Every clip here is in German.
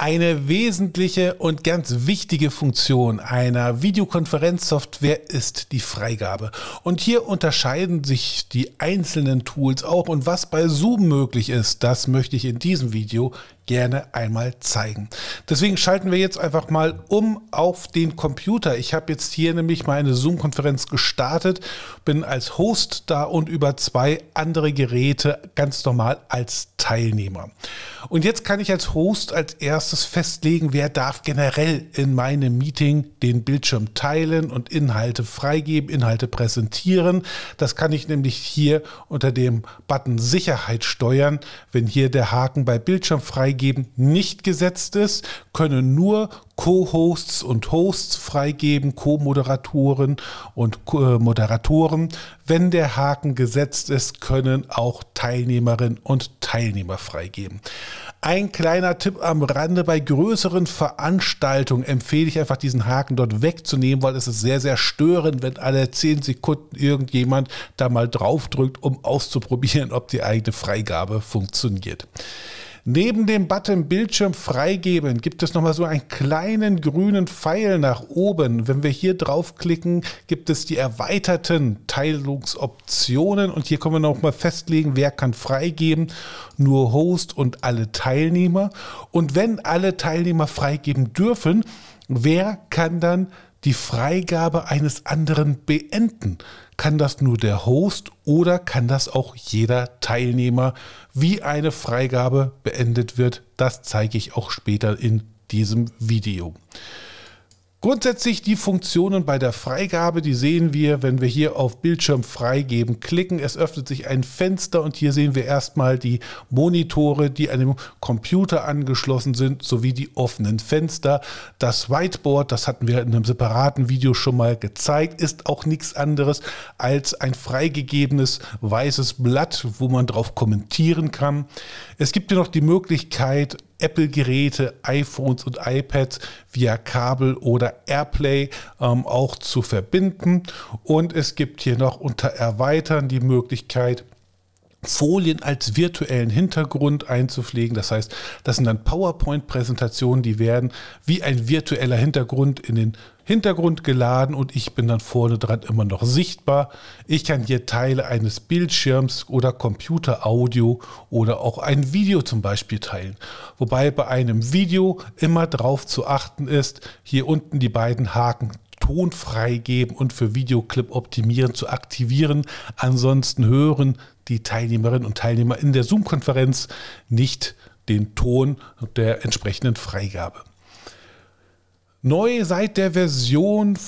Eine wesentliche und ganz wichtige Funktion einer Videokonferenzsoftware ist die Freigabe. Und hier unterscheiden sich die einzelnen Tools auch. Und was bei Zoom möglich ist, das möchte ich in diesem Video gerne einmal zeigen. Deswegen schalten wir jetzt einfach mal um auf den Computer. Ich habe jetzt hier nämlich meine Zoom-Konferenz gestartet, bin als Host da und über zwei andere Geräte ganz normal als Teilnehmer. Und jetzt kann ich als Host als erstes festlegen, wer darf generell in meinem Meeting den Bildschirm teilen und Inhalte freigeben, Inhalte präsentieren. Das kann ich nämlich hier unter dem Button Sicherheit steuern. Wenn hier der Haken bei Bildschirm freigeben nicht gesetzt ist, können nur Co-Hosts und Hosts freigeben, Co-Moderatoren und Moderatoren. Wenn der Haken gesetzt ist, können auch Teilnehmerinnen und Teilnehmer freigeben. Ein kleiner Tipp am Rande: Bei größeren Veranstaltungen empfehle ich einfach, diesen Haken dort wegzunehmen, weil es ist sehr, sehr störend, wenn alle 10 Sekunden irgendjemand da mal drauf drückt, um auszuprobieren, ob die eigene Freigabe funktioniert. Neben dem Button Bildschirm freigeben gibt es nochmal so einen kleinen grünen Pfeil nach oben. Wenn wir hier draufklicken, gibt es die erweiterten Teilungsoptionen und hier können wir nochmal festlegen, wer kann freigeben. Nur Host und alle Teilnehmer. Und wenn alle Teilnehmer freigeben dürfen, wer kann dann die Freigabe eines anderen beenden? Kann das nur der Host oder kann das auch jeder Teilnehmer? Wie eine Freigabe beendet wird, das zeige ich auch später in diesem Video. Grundsätzlich die Funktionen bei der Freigabe, die sehen wir, wenn wir hier auf Bildschirm freigeben klicken. Es öffnet sich ein Fenster und hier sehen wir erstmal die Monitore, die an dem Computer angeschlossen sind, sowie die offenen Fenster. Das Whiteboard, das hatten wir in einem separaten Video schon mal gezeigt, ist auch nichts anderes als ein freigegebenes weißes Blatt, wo man drauf kommentieren kann. Es gibt hier noch die Möglichkeit, Apple-Geräte, iPhones und iPads via Kabel oder AirPlay auch zu verbinden. Und es gibt hier noch unter Erweitern die Möglichkeit, Folien als virtuellen Hintergrund einzupflegen. Das heißt, das sind dann PowerPoint-Präsentationen, die werden wie ein virtueller Hintergrund in den Hintergrund geladen und ich bin dann vorne dran immer noch sichtbar. Ich kann hier Teile eines Bildschirms oder Computeraudio oder auch ein Video zum Beispiel teilen. Wobei bei einem Video immer darauf zu achten ist, hier unten die beiden Haken Ton freigeben und für Videoclip optimieren zu aktivieren. Ansonsten hören die Teilnehmerinnen und Teilnehmer in der Zoom-Konferenz nicht den Ton der entsprechenden Freigabe. Neu seit der Version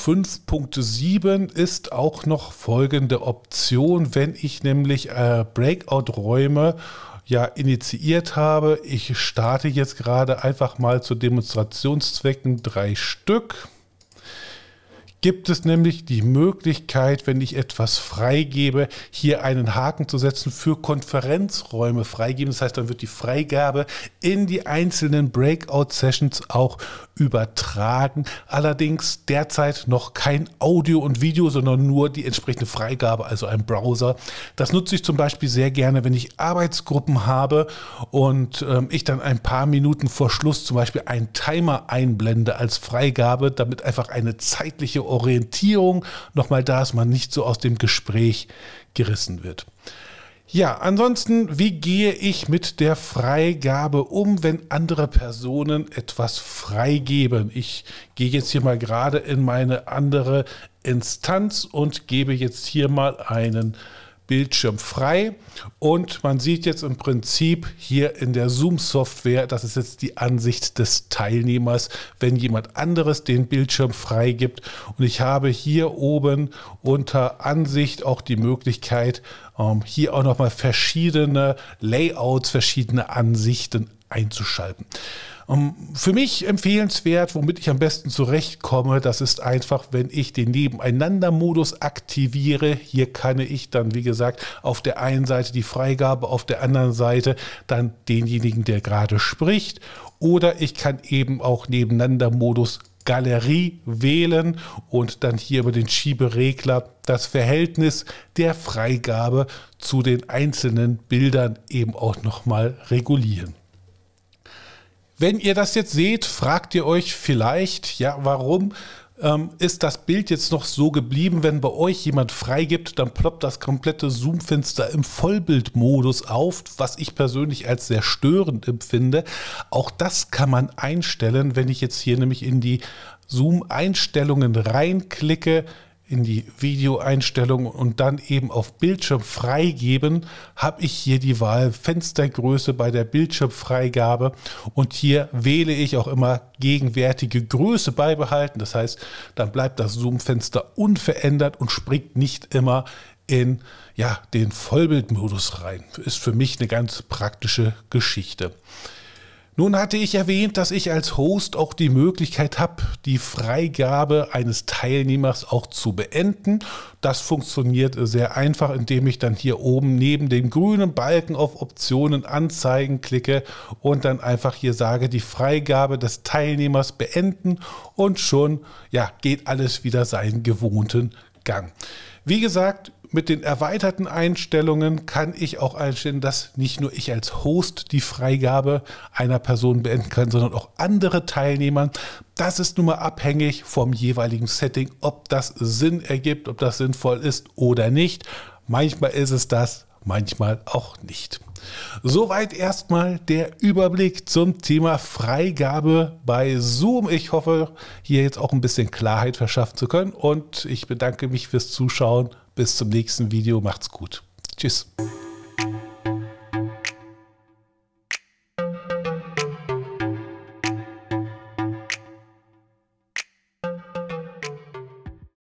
5.7 ist auch noch folgende Option, wenn ich nämlich Breakout-Räume initiiert habe. Ich starte jetzt gerade einfach mal zu Demonstrationszwecken 3 Stück. Gibt es nämlich die Möglichkeit, wenn ich etwas freigebe, hier einen Haken zu setzen für Konferenzräume freigeben. Das heißt, dann wird die Freigabe in die einzelnen Breakout-Sessions auch übertragen. Allerdings derzeit noch kein Audio und Video, sondern nur die entsprechende Freigabe, also ein Browser. Das nutze ich zum Beispiel sehr gerne, wenn ich Arbeitsgruppen habe und ich dann ein paar Minuten vor Schluss zum Beispiel einen Timer einblende als Freigabe, damit einfach eine zeitliche Orientierung nochmal da ist, man nicht so aus dem Gespräch gerissen wird. Ja, ansonsten, wie gehe ich mit der Freigabe um, wenn andere Personen etwas freigeben? Ich gehe jetzt hier mal gerade in meine andere Instanz und gebe jetzt hier mal einen Bildschirm frei und man sieht jetzt im Prinzip hier in der Zoom-Software, das ist jetzt die Ansicht des Teilnehmers, wenn jemand anderes den Bildschirm freigibt. Und ich habe hier oben unter Ansicht auch die Möglichkeit, hier auch nochmal verschiedene Layouts, verschiedene Ansichten einzuschalten. Für mich empfehlenswert, womit ich am besten zurechtkomme, das ist einfach, wenn ich den Nebeneinander-Modus aktiviere. Hier kann ich dann, wie gesagt, auf der einen Seite die Freigabe, auf der anderen Seite dann denjenigen, der gerade spricht. Oder ich kann eben auch Nebeneinander-Modus Galerie wählen und dann hier über den Schieberegler das Verhältnis der Freigabe zu den einzelnen Bildern eben auch nochmal regulieren. Wenn ihr das jetzt seht, fragt ihr euch vielleicht, ja, warum ist das Bild jetzt noch so geblieben? Wenn bei euch jemand freigibt, dann ploppt das komplette Zoom-Fenster im Vollbildmodus auf, was ich persönlich als sehr störend empfinde. Auch das kann man einstellen, wenn ich jetzt hier nämlich in die Zoom-Einstellungen reinklicke, in die Videoeinstellungen und dann eben auf Bildschirm freigeben, habe ich hier die Wahl Fenstergröße bei der Bildschirmfreigabe und hier wähle ich auch immer gegenwärtige Größe beibehalten. Das heißt, dann bleibt das Zoom-Fenster unverändert und springt nicht immer in den Vollbildmodus rein. Ist für mich eine ganz praktische Geschichte. Nun hatte ich erwähnt, dass ich als Host auch die Möglichkeit habe, die Freigabe eines Teilnehmers auch zu beenden. Das funktioniert sehr einfach, indem ich dann hier oben neben dem grünen Balken auf Optionen anzeigen klicke und dann einfach hier sage, die Freigabe des Teilnehmers beenden und schon geht alles wieder seinen gewohnten Gang. Wie gesagt, mit den erweiterten Einstellungen kann ich auch einstellen, dass nicht nur ich als Host die Freigabe einer Person beenden kann, sondern auch andere Teilnehmer. Das ist nun mal abhängig vom jeweiligen Setting, ob das Sinn ergibt, ob das sinnvoll ist oder nicht. Manchmal ist es das, manchmal auch nicht. Soweit erstmal der Überblick zum Thema Freigabe bei Zoom. Ich hoffe, hier jetzt auch ein bisschen Klarheit verschaffen zu können und ich bedanke mich fürs Zuschauen. Bis zum nächsten Video. Macht's gut. Tschüss.